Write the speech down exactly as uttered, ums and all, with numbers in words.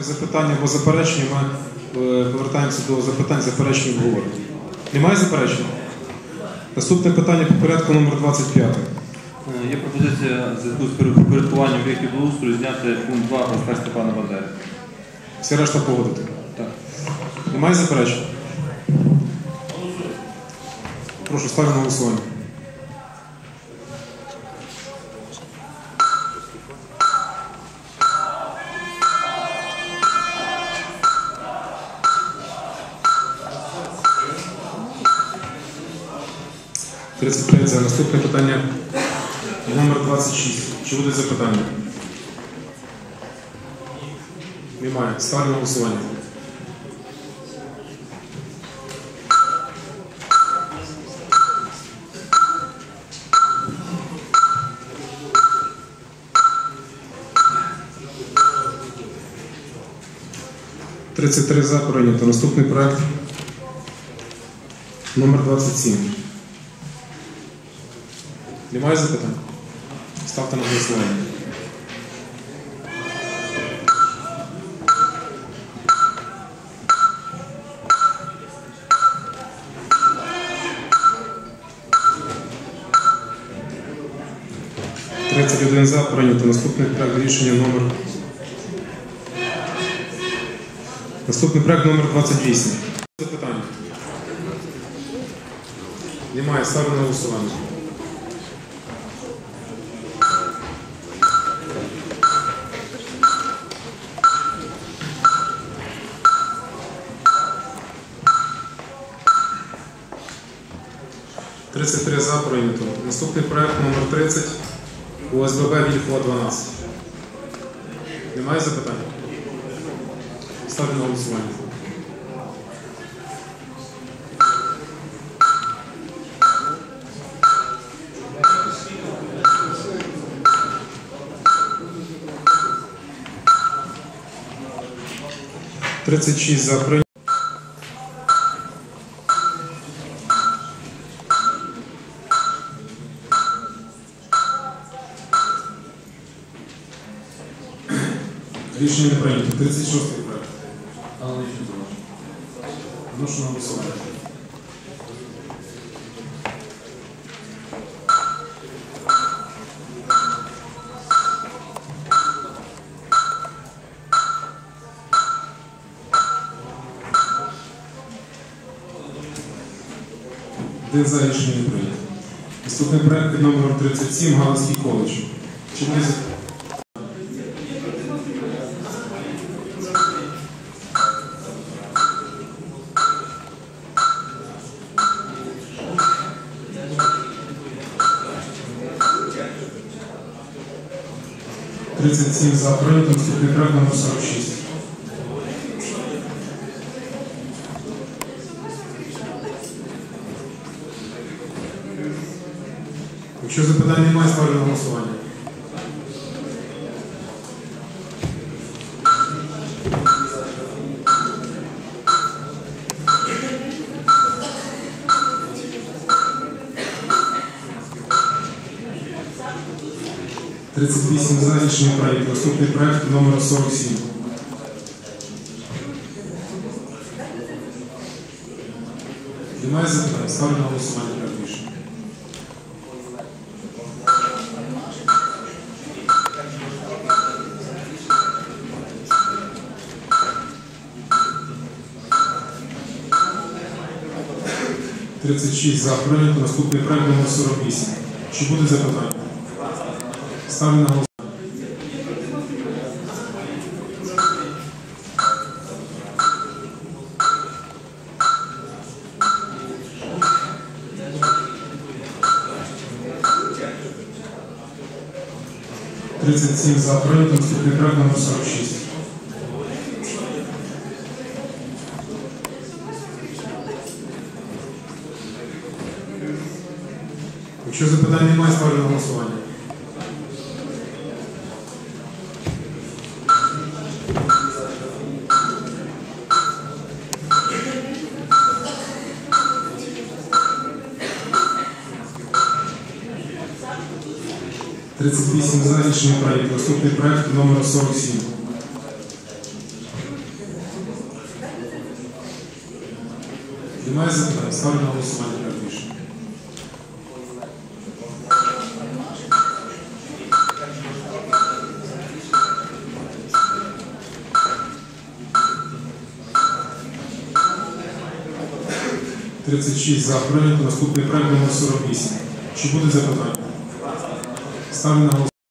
Без запитання або заперечення ми повертаємося до запитань, заперечень обговорення. Немає заперечень? Наступне питання по порядку номер двадцять п'ять. Є пропозиція в зв'язку з підпорядкуванням об'єктів благоустрою зняти пункт два проспект Степана Бандери. Всі решта погодити? Так. Немає заперечень? Прошу, ставлю на голосування. тридцять п'ять за. Наступне питання номер двадцять шість. Чи будуть запитання? Немає. Ставлю на голосування. тридцять три за. Прийнято. Наступний проект номер двадцять сім. Немає запитань? Ставте на голосування. тридцять один за. Прийнято. Наступний проект рішення номер... Наступний проект номер двадцять вісім. Запитання? Немає. Ставлю на голосування. тридцять три за. Прийнято. Наступний проект номер тридцять. ОСББ Вільхова дванадцять. Немає запитань? Ставлю на голосування. тридцять шість за. Прийнято. Рішення не прийнято. тридцять шостий проект. Аналогічно залежно. Вношу на голосування. Один за. Рішення не прийнято. Наступний проект під номером тридцять сім. Галицький коледж. Чи буде запитання? тридцять сім за. Прийнято. Наступний проект номер сорок шість. Якщо запитань немає, ставлю на голосування. тридцять вісім за. Рішення прийнято. Наступний проект номер сорок сім. Немає запитань? Ставлю на голосування проект рішення. тридцять шість за. Прийнято. Наступний проект номер сорок вісім. Чи буде запитання? Ставлю на голосування. тридцять сім за. Прийнято. Наступний проект номер сорок шість. Якщо запитань немає, ставлю на голосування. тридцять вісім за. Рішення прийнято. Наступний проект номер сорок сім. Немає запитань. Ставлю на голосування проект рішення. тридцять шість за прийнято. Наступний проект номер сорок вісім. Чи буде запитання? Ставлю на голосування.